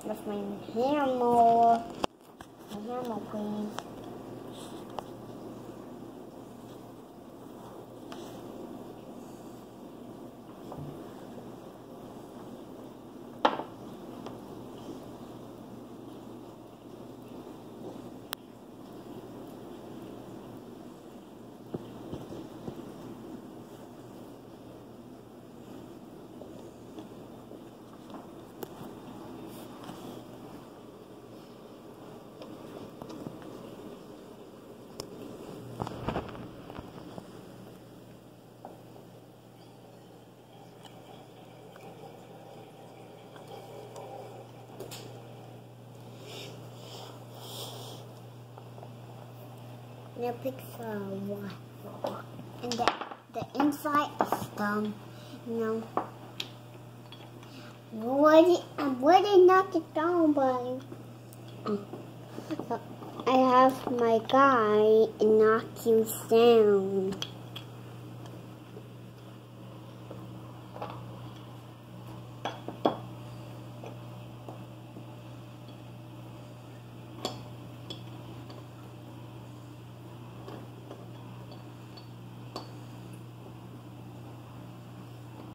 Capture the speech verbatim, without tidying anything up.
That's my hammer. My hammer, please. Now pick some one. And the, the inside is dumb, you know. Would I would I knock it down, but I have my guy and knock you down.